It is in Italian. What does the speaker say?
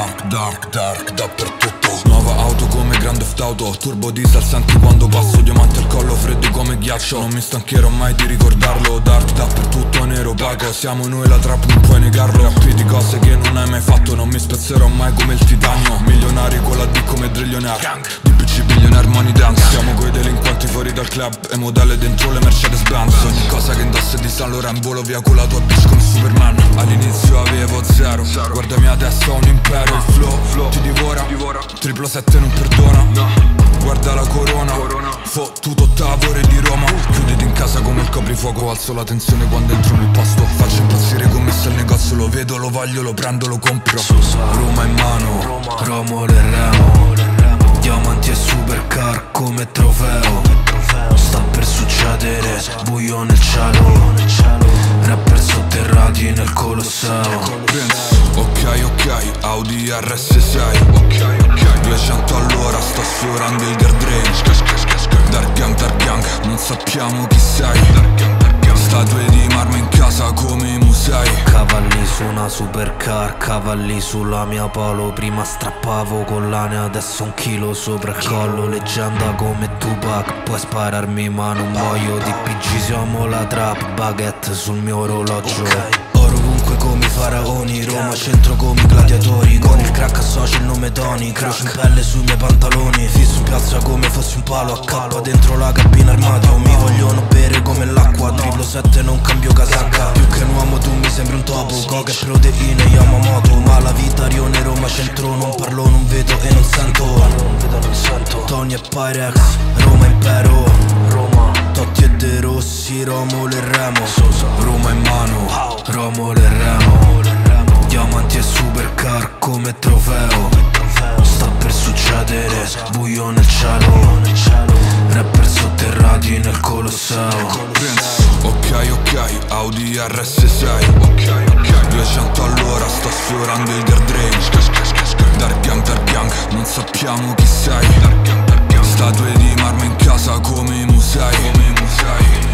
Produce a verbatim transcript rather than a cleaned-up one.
dark, dark, dark dappertutto. Nuova auto come Grand Theft Auto, turbo diesel senti quando passo. Diamanti al collo, freddi come ghiaccio, non mi stancherò mai di ricordarlo. Dark dappertutto, nero opaco, siamo noi la trap, non puoi negarlo. Rappi di cose che non hai mai fatto, non mi spezzerò mai come il titanio. Milionari con la D come Drillionaire, D P C billionaire money dance. Siamo coi delinquenti fuori dal club e modelle dentro le Mercedes Benz. Ogni cosa che indossi di San Laurent, volo via con la tua bitch come Superman. All'inizio avevo zero, guardami adesso ho un impero. Il flow, flow ti divora, divora. Triplo sette non perdona, no. Guarda la corona, corona. Fottuto ottavo re di Roma. Chiuditi in casa come il coprifuoco, alzo la tensione quando entro nel posto. Faccio impazzire commesso al negozio, lo vedo, lo voglio, lo prendo, lo compro. Roma in mano, Romolo e Remo, diamanti e supercar come trofeo. Sta per succedere, buio nel cielo, rapper sotterrati nel Colosseo. Ok, ok, Audi R S sei, duecento all'ora, sto sfiorando il guard range. Dark gang, dark gang, non sappiamo chi sei. Statue di marmo in casa come i musei. Cavalli su una supercar, cavalli sulla mia polo. Prima strappavo collane, adesso un chilo sopra il collo. Leggenda come Tupac, puoi spararmi ma non muoio. D P G siamo la trap, baguette sul mio orologio. Oro ovunque come i faraoni, Roma centro come i gladiatori. Con il crack associo il nome Tony, croce in pelle sui miei pantaloni. Fisso in piazza come fossi un palo, a K dentro la cabina armadio. Mi vogliono bere come l'acqua, triplo sette non cambio casacca. Più che un uomo tu mi sembri un topo, coca e proteine Yamamoto. Ma la vita Rione Roma centro, non parlo, non vedo e non sento. Tony e Pyrex, Roma impero, Roma Totti e De Rossi, Romolo e Remo. Roma in mano, Romolo e Remo, diamanti e supercar come trofeo. Sta per succedere, buio nel cielo, rapper sotterrati nel Colosseo. Ok, ok, Audi R S sei, duecento all'ora, sto sfiorando il guard range. Dark gang, dark gang, non sappiamo chi sei. Statue di marmo in casa come i musei.